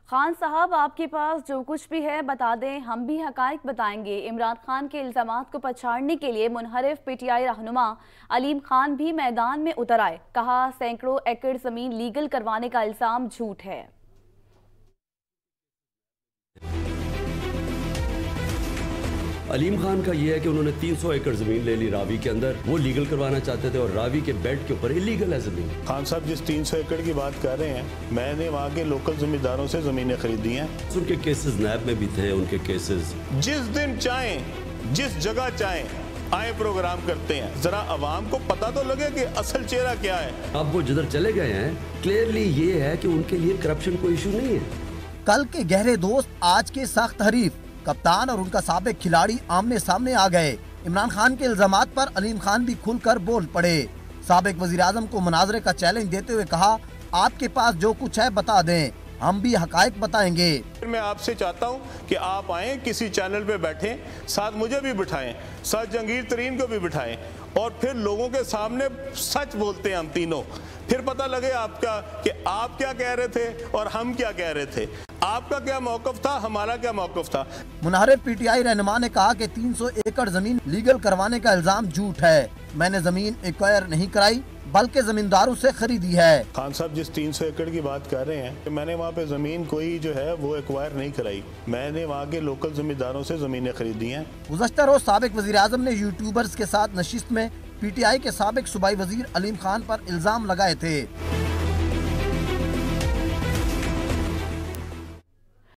खान साहब, आपके पास जो कुछ भी है बता दें, हम भी हकाइक बताएंगे। इमरान खान के इल्जामात को पछाड़ने के लिए मुनहरिफ पीटीआई रहनुमा अलीम खान भी मैदान में उतर आए। कहा, सैकड़ों एकड़ जमीन लीगल करवाने का इल्जाम झूठ है। अलीम खान का यह है कि उन्होंने 300 एकड़ जमीन ले ली रावी के अंदर, वो लीगल करवाना चाहते थे और रावी के बेड के ऊपर इलीगल है जमीन। खान साहब जिस 300 एकड़ की बात कर रहे हैं, मैंने वहाँ के लोकल जमींदारों से जमीनें खरीदी हैं। उनके केसेस नैब में भी थे, उनके केसेस। जिस दिन चाहें, जिस जगह चाहें आए प्रोग्राम करते हैं। जरा अवाम को पता तो लगे कि असल चेहरा क्या है। अब वो जिधर चले गए हैं, क्लियरली ये है कि उनके लिए करप्शन कोई इशू नहीं है। कल के गहरे दोस्त, आज के सख्त हरीफ, कप्तान और उनका साबिक खिलाड़ी आमने सामने आ गए। इमरान खान के इल्जामात पर अलीम खान भी खुलकर बोल पड़े। साबिक वजीर आजम को मुनाजरे का चैलेंज देते हुए कहा, आपके पास जो कुछ है बता दें, हम भी हकायक बताएंगे। मैं आपसे चाहता हूं कि आप आएं, किसी चैनल पे बैठें, साथ मुझे भी बिठाएं, साथ जहांगीर तरीन को भी बिठाएं और फिर लोगों के सामने सच बोलते हैं हम तीनों। फिर पता लगे आपका कि आप क्या कह रहे थे और हम क्या कह रहे थे, आपका क्या मौकफ था, हमारा क्या मौकफ था। मुनाहरिफ पीटीआई रहनुमा ने कहा कि 300 एकड़ जमीन लीगल करवाने का इल्जाम झूठ है। मैंने जमीन एक्वायर नहीं कराई, बल्कि जमींदारों से खरीदी है। खान साहब जिस 300 एकड़ की बात कर रहे हैं, मैंने वहाँ पे जमीन कोई जो है वो एक्वायर नहीं कराई, मैंने वहाँ के लोकल जमींदारों से जमीनें खरीदी हैं। गुज़श्ता रोज साबिक वज़ीर आज़म ने यूट्यूबर्स के साथ नशिस्त में पीटीआई के साबिक सूबाई वजीर अलीम खान पर इल्जाम लगाए थे।